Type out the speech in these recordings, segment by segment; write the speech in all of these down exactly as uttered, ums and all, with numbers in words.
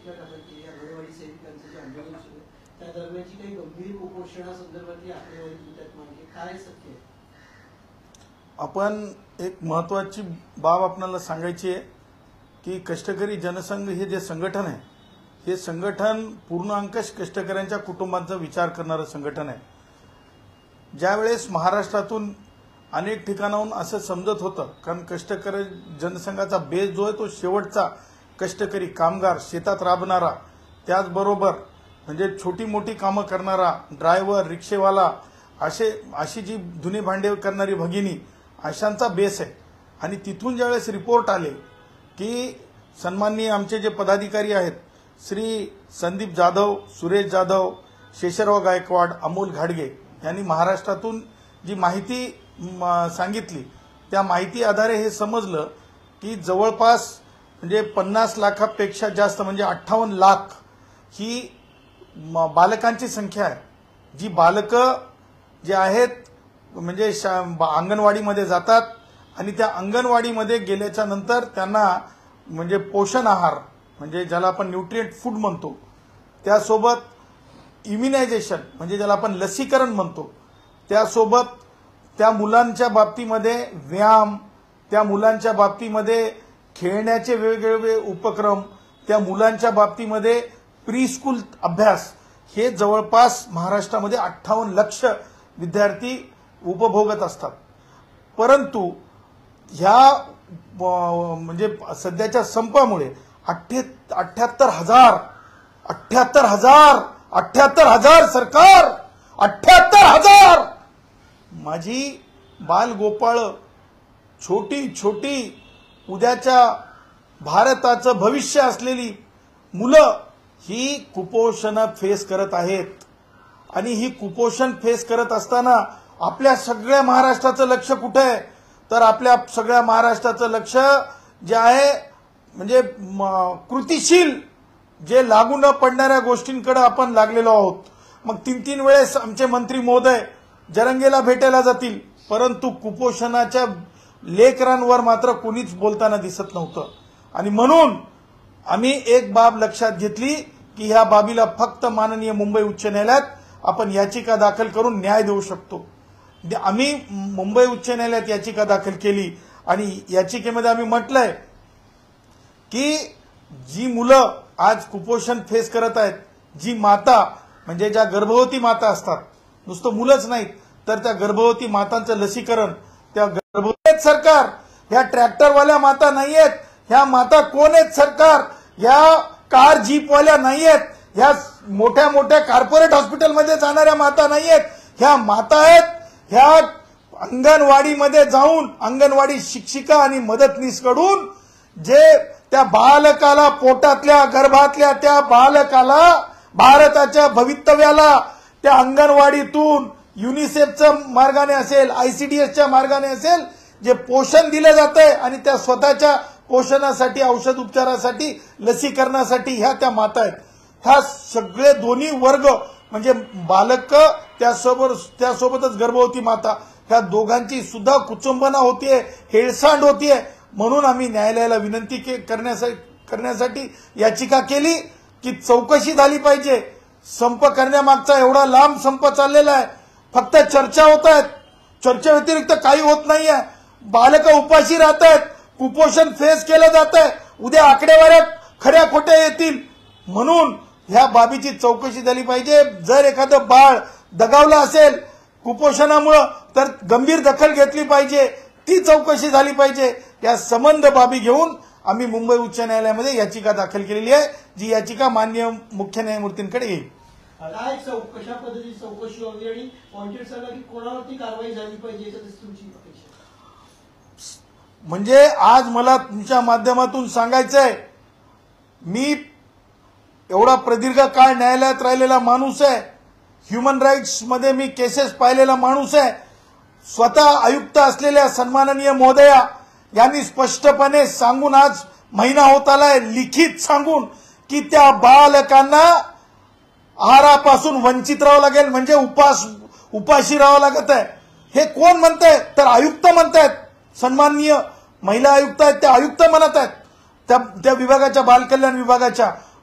याचिका दाखल केली अंगणवाडी सेविकांचं जे आंदोलन सुरू आहे त्या दरम्यानची काही गंभीर कुपोषणासंदर्भातली आकडेवारी तुमच्यात मांडली, काय सत्य आहे? आपण एक महत्वाची बाब आपल्याला सांगायची आहे की कष्टकरी जनसंघ हे जे संघटन आहे हे संघटन पूर्ण अंकश कष्टकऱ्यांच्या कुटुंबांचा विचार करणारं संघटन आहे. ज्यावेळेस महाराष्ट्रातून अनेक ठिकाणाहून असं समजत होतं, कारण कष्टकरी जनसंघाचा बेस जो आहे तो शेवटचा कष्टकरी कामगार, शेतात राबणारा, त्याचबरोबर म्हणजे छोटी मोठी कामं करणारा, ड्रायव्हर, रिक्षेवाला, असे अशी जी धुणे भांडे करणारी भगिनी, अशांचा बेस आहे. आणि तिथून ज्यावेळेस रिपोर्ट आले की सन्माननीय आमचे जे पदाधिकारी आहेत श्री संदीप जाधव, सुरेश जाधव, शेषराव गायकवाड, अमोल घाडगे यांनी महाराष्ट्रातून जी माहिती सांगितली, त्या माहिती आधारे हे समजलं की जवळपास म्हणजे पन्नास लाखापेक्षा जास्त म्हणजे अठ्ठावन्न लाख ही बालकांची संख्या आहे. जी बालकं जे आहेत म्हणजे अंगणवाडीमध्ये जातात आणि त्या अंगणवाडीमध्ये गेल्याच्या नंतर त्यांना म्हणजे पोषण आहार म्हणजे ज्याला आपण न्यूट्रिएंट फूड म्हणतो, त्यासोबत इम्युनायझेशन म्हणजे ज्याला आपण लसीकरण म्हणतो, त्यासोबत त्या मुलांच्या बाबतीमध्ये व्यायाम, त्या मुलांच्या बाबतीमध्ये खेळण्याचे वेगवेगळे उपक्रम, त्या मुलांच्या बाबतीमध्ये प्री स्कूल अभ्यास, हे जवळपास महाराष्ट्रामध्ये अठ्ठावन्न लक्ष विद्यार्थी उपभोगत असतात. परंतु ह्या म्हणजे सध्याच्या संपामुळे अठ्ठ्याहत्तर हजार अठ्ठ्याहत्तर हजार अठ्ठ्याहत्तर हजार सरकार अठ्ठ्याहत्तर हजार माझी बालगोपाळ, छोटी छोटी उद्याच्या भारताचं भविष्य असलेली मुलं ही कुपोषण फेस करत आहेत. आणि ही कुपोषण फेस करत असताना आपल्या सगळ्या महाराष्ट्राचं लक्ष कुठे आहे, तर आपल्या सगळ्या महाराष्ट्राचं लक्ष जे आहे म्हणजे कृतीशील जे लागू न पडणाऱ्या गोष्टींकडे आपण लागलेलो आहोत. मग तीन तीन वेळेस आमचे मंत्री महोदय जरंगेला भेटायला जातील, परंतु कुपोषणाच्या लेकरांवर मात्र कोणीच बोलताना दिसत नव्हतं. आणि म्हणून आम्ही एक बाब लक्षात घेतली की ह्या बाबीला फक्त माननीय मुंबई उच्च न्यायालयात आपण याचिका दाखल करून न्याय देऊ शकतो. आम्ही मुंबई उच्च न्यायालयात याचिका दाखल केली आणि याचिकेमध्ये आम्ही म्हटलंय की जी मुलं आज कुपोषण फेस करत आहेत, जी माता म्हणजे ज्या गर्भवती माता असतात, नुसतं मुलंच नाहीत तर त्या गर्भवती मातांचं लसीकरण, त्या गर्भवती सरकार, ह्या ट्रॅक्टरवाल्या माता नाहीयेत, ह्या माता कोण आहेत सरकार, ह्या कार जीपवाल्या नाहीयेत, ह्या मोठ्या मोठ्या कॉर्पोरेट हॉस्पिटलमध्ये जाणाऱ्या माता नाहीयेत, ह्या माता आहेत ह्या अंगणवाडीमध्ये जाऊन अंगणवाडी शिक्षिका आणि मदतनीसकडून जे त्या बालकाला, पोटातल्या गर्भातल्या त्या बालकाला, भारताच्या भवितव्याला त्या अंगणवाडीतून युनिसेफच्या मार्गाने असेल, आयसीडीएसच्या मार्गाने असेल जे पोषण दिलं जातंय आणि त्या स्वतःच्या पोषणासाठी, औषध उपचारासाठी, लसीकरणासाठी ह्या त्या माता आहेत. ह्या सगळे दोन्ही वर्ग म्हणजे बालक त्यासोबत त्यासोबतच गर्भवती माता, ह्या दोघांची सुद्धा कुचंबना होतीये, हेळसांड होतीये. म्हणून आम्ही न्यायालयाला विनंती करण्यासाठी करण्यासाठी याचिका केली की चौकशी झाली पाहिजे. संप करण्यामागचा एवढा लांब संप चाललेला आहे, फक्त चर्चा होत आहेत, चर्चेव्यतिरिक्त काही होत नाहीये. बालक उपाशी राहत आहेत, कुपोषण फेस केलं जात आहे, उद्या आकडेवाऱ्यात खऱ्या खोट्या येतील. म्हणून ह्या बाबीची चौकशी झाली पाहिजे. जर एखादं बाळ दगावलं असेल कुपोषणामुळं तर गंभीर दखल घेतली पाहिजे, ती चौकशी झाली पाहिजे. या संबंध बाबी घेऊन आम्ही मुंबई उच्च न्यायालयामध्ये याचिका दाखल केलेली आहे, जी याचिका माननीय मुख्य न्यायमूर्तींकडे येईल. काय कशा पद्धतीची चौकशी व्हावी आणि पॉइंटेड सरला की कोणावरती कारवाई झाली पाहिजे तुमची अपेक्षा? म्हणजे आज मला तुमच्या माध्यमातून सांगायचंय, मी एवढा प्रदीर्घ काळ न्यायालयात राहिलेला माणूस आहे, ह्युमन राईट्स मध्ये मी केसेस पाहिलेला माणूस आहे. स्वतः आयुक्त असलेल्या सन्माननीय महोदया यांनी स्पष्टपणे सांगून आज महिना होत आलाय, लिखित सांगून की त्या बालकांना आहारापासून वंचित राहावं लागेल, म्हणजे उपास उपाशी राहावं लागत आहे. हे कोण म्हणताय? तर आयुक्त म्हणतायत, सन्माननीय महिला आयुक्त आहेत त्या आयुक्त म्हणत आहेत, त्या त्या विभागाच्या बालकल्याण विभागाच्या.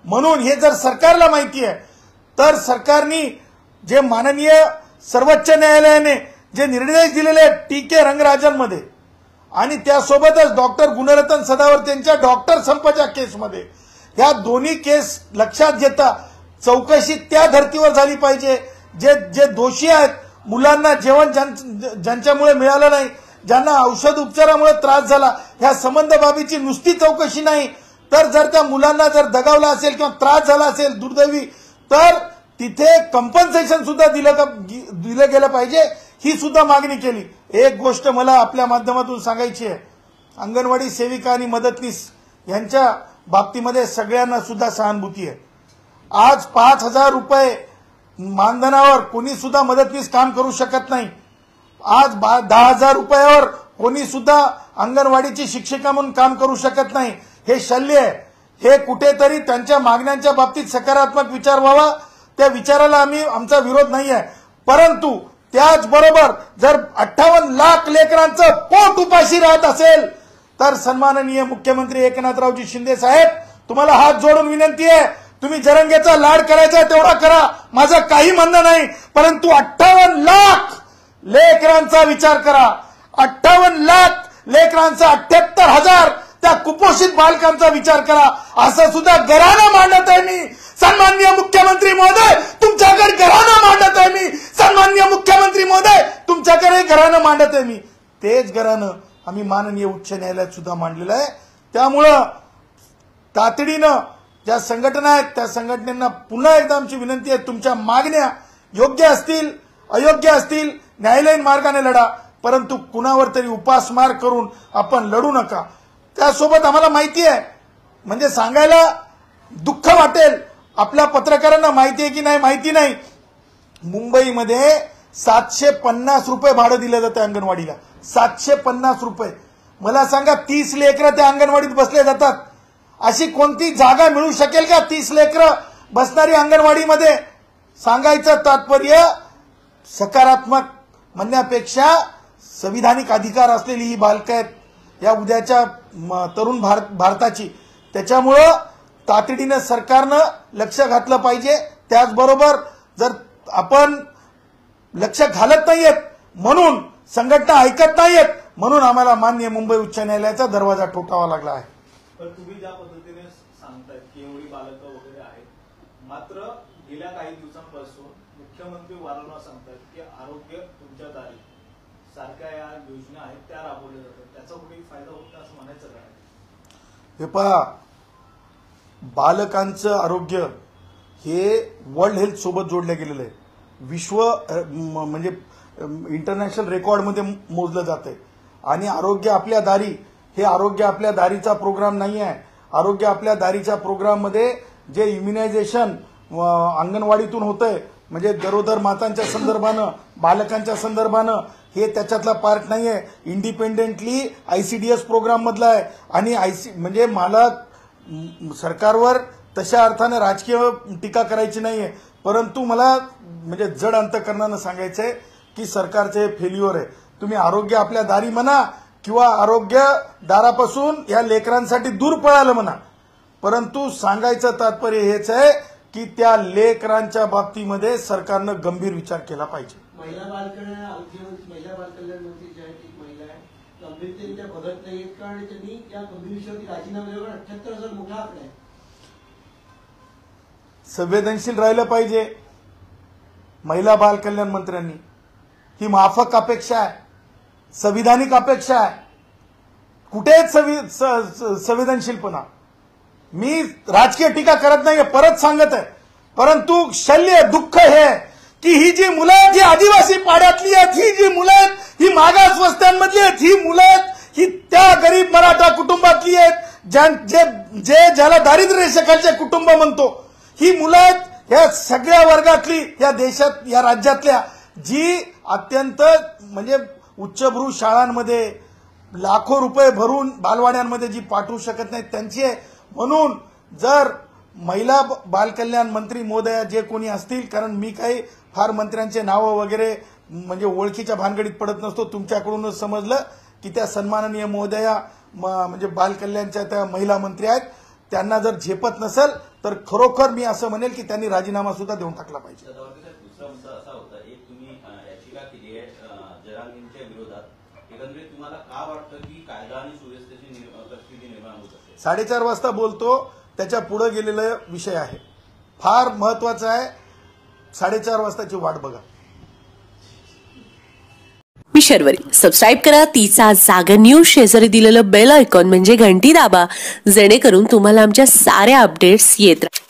म्हणून हे जर सरकारला माहिती आहे तर सरकारने जे माननीय सर्वोच्च न्यायालयाने जे निर्देश दिलेले आहेत टी के रंगराजनमध्ये आणि त्यासोबतच डॉक्टर गुणरत्न सदावर्ते यांच्या डॉक्टर संपाच्या केसमध्ये या दोन्ही केस लक्षात घेता चौकशी त्या धर्तीवर झाली पाहिजे. जे जे दोषी आहेत, मुलांना जेवण ज्यांच्यामुळे मिळालं नाही, ज्यांना औषध उपचारामुळे त्रास झाला, ह्या संबंध बाबीची नुसती चौकशी नाही तर जर त्या मुलांना जर दगावला असेल किंवा त्रास झाला असेल दुर्दैवी तर तिथे कंपन्सेशन सुद्धा दिलं का दिलं गेलं पाहिजे, ही सुद्धा मागणी केली. एक गोष्ट मला आपल्या माध्यमातून सांगायची आहे, अंगणवाडी सेविका आणि मदतनीस यांच्या बाबतीमध्ये सगळ्यांना सुद्धा सहानुभूती आहे. आज पाच हजार रुपये मानधनावर कोणी सुद्धा मदतनीस काम करू शकत नाही. आज दहा हजार रुपयावर कोणी सुद्धा अंगणवाडीची शिक्षिका म्हणून काम करू शकत नाही. हे शल्य आहे. हे कुठेतरी त्यांच्या मागण्यांच्या बाबतीत सकारात्मक विचार व्हावा, त्या विचाराला आम्ही आमचा विरोध नाही आहे. परंतु त्याचबरोबर जर अठ्ठावन्न लाख लेकरांचं पोट उपाशी राहत असेल तर सन्माननीय मुख्यमंत्री एकनाथरावजी शिंदे साहेब, तुम्हाला हात जोडून विनंती आहे, तुम्ही जरंगेचा लाड करायचा तेवढा करा, माझं काही म्हणणं नाही, परंतु अठ्ठावन्न लाख लेकरांचा विचार करा. अठ्ठावन्न लाख लेकरांचा अठ्ठ्याहत्तर हजार त्या कुपोषित बालकांचा विचार करा. असं सुद्धा घरानं मांडत आहे मी. सन्माननीय मुख्यमंत्री महोदय, तुमच्याकडे घरानं मांडत आहे मी. सन्माननीय मुख्यमंत्री महोदय, तुमच्याकडे घरानं मांडत आहे मी. तेच घरानं आम्ही माननीय उच्च न्यायालयात सुद्धा मांडलेलं आहे. त्यामुळं तातडीनं ज्या संघटना आहेत त्या संघटनेंना पुन्हा एकदा आमची विनंती आहे, तुमच्या मागण्या योग्य असतील अयोग्य असतील न्यायालयीन मार्गाने लढा, परंतु कुणावर तरी उपासमार करून आपण लढू नका. त्यासोबत आम्हाला माहिती आहे, म्हणजे सांगायला दुःख वाटेल, आपल्या पत्रकारांना माहिती आहे की नाही माहिती नाही, मुंबईमध्ये सातशे पन्नास रुपये भाडं दिलं जातं अंगणवाडीला. सातशे पन्नास रुपये. मला सांगा, तीस लेकरं त्या अंगणवाडीत बसले जातात. अशी कोणती जागा मिळू शकेल का तीस लेकरं बसणारी अंगणवाडीमध्ये? सांगायचं तात्पर्य, सकारात्मक म्हणण्यापेक्षा संविधानिक अधिकार असलेली ही बालकं आहेत या उद्याच्या तरुण भारत भारताची. त्याच्यामुळं तातडीनं सरकारनं लक्ष घातलं पाहिजे. त्याचबरोबर जर आपण लक्ष घालत नाहीयेत म्हणून संघटना ऐकत नाहीयेत म्हणून आम्हाला माननीय मुंबई उच्च न्यायालयाचा दरवाजा ठोठावा लागला आहे. पण तुम्ही ज्या पद्धतीने सांगताय की एवढी बालकं वगैरे आहेत, मात्र गेल्या काही दिवसांपासून मुख्यमंत्री वारंवार सांगतात की आरोग्य तुमच्या दारी सारख्या या योजना आहेत त्या राबवल्या जातात, त्याचा कुठेही फायदा होत नाही असं म्हणायचं काय? हे पहा, बालकांचं आरोग्य हे वर्ल्ड हेल्थ सोबत जोडलं गेलेलं आहे. विश्व म्हणजे इंटरनॅशनल रेकॉर्डमध्ये मोजलं जाते. आणि आरोग्य आपल्या दारी हे आरोग्य आपल्या दारीचा प्रोग्राम नाही आहे. आरोग्य आपल्या दारीच्या प्रोग्राममध्ये जे इम्युनायझेशन अंगणवाडीतून होतंय, म्हणजे गरोदर मातांच्या संदर्भानं बालकांच्या संदर्भानं, हे त्याच्यातला पार्ट नाही आहे. इंडिपेंडेंटली आयसीडीएस प्रोग्राम मधला आहे. आणि आयसी म्हणजे मला सरकारवर तशा अर्थाने राजकीय टीका करायची नाहीये, परंतु मला म्हणजे जड अंतकरणानं सांगायचंय की सरकारचे फेल्युअर आहे. तुम्ही आरोग्य आपल्या दारी म्हणा किंवा आरोग्य दारापासून या लेकरांसाठी दूर पळालं म्हणा, परंतु सांगायचं तात्पर्य हेच आहे की त्या लेकरांच्या बाबतीमध्ये सरकारनं गंभीर विचार केला पाहिजे. महिला बालकल्याण आरोग्यमंत्री महिला बालकल्याण मंत्री ज्या आहेत ती महिला आहे, गंभीरतेने त्या बघत नाहीत का? आणि त्यांनी या गंभीर विषयावरती राजीनामा देऊन अठ्ठ्याहत्तर हजार मोठा आकडा आहे. संवेदनशील राहिलं पाहिजे महिला बाल कल्याण मंत्र्यांनी. ही माफक अपेक्षा आहे, संविधानिक अपेक्षा आहे. कुठेच संवेदनशीलपणा. मी राजकीय टीका करत नाही, परत सांगत आहे, परंतु शल्य दुःख हे की ही जी मुलं आहेत, ही आदिवासी पाड्यातली आहेत, ही जी मुलं आहेत, ही मागास वस्त्यांमधली आहेत, ही मुलं आहेत, ही त्या गरीब मराठा कुटुंबातली आहेत जे जे ज्याला दारिद्र्य रेषेखालचे कुटुंब म्हणतो. ही मुलं आहेत ह्या सगळ्या वर्गातली, या देशात या राज्यातल्या, जी अत्यंत म्हणजे उच्चभ्रू शाळांमध्ये लाखो रुपये भरून बालवाड्यांमध्ये जी पाठवू शकत नाहीत त्यांची आहे. म्हणून जर महिला बालकल्याण मंत्री महोदया जे कोणी असतील, कारण मी काही फार मंत्र्यांचे नावं वगैरे म्हणजे ओळखीच्या भानगडीत पडत नसतो, तुमच्याकडूनच समजलं की त्या सन्माननीय महोदया म्हणजे बालकल्याणच्या त्या महिला मंत्री आहेत, त्यांना जर झेपत नसेल तर खरोखर मी असं म्हणेल की त्यांनी राजीनामा सुद्धा देऊन टाकला पाहिजे. दुसरा मुद्दा असा होता, एक तुम्ही याचिका केली आहे जरांगींच्या विरोधात. एकंदरीत तुम्हाला का वाटतं की कायदा आणि सुव्यवस्थेची परिस्थिती निर्माण होत असेल? साडेचार वाजता बोलतो, त्याच्या पुढे गेलेला विषय आहे, फार महत्वाचा आहे. साडेचार वाजताची वाट बघा. मी शर्वरी. सबस्क्राईब करा तिचा जागर न्यूज. शेजारी दिलेलं बेल आयकॉन म्हणजे घंटी दाबा, जेणेकरून तुम्हाला आमच्या साऱ्या अपडेट्स येत राहतील.